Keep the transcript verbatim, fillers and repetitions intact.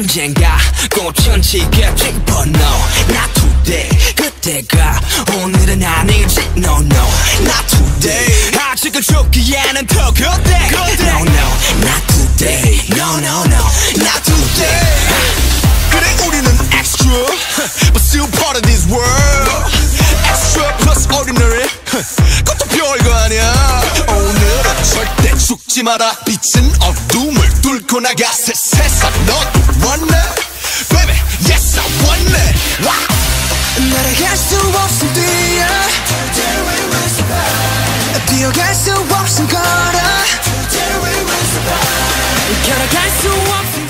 언젠가 꽃은 지겠지 but no not today 그때가 오늘은 아니지 no no not today 아직은 죽기에는 더 그때 no no not today no no no not today 그래 우리는 extra but still part of this world extra plus ordinary 그것도 별거 아니야 오늘은 절대 죽지 마라 빛은 어둠을 뚫고 나가 새 세상 너도 원해 baby yes I want it wow 날아갈 수 없음 뛰어 뛰어갈 수 없음 걸어 걸어갈 수 없음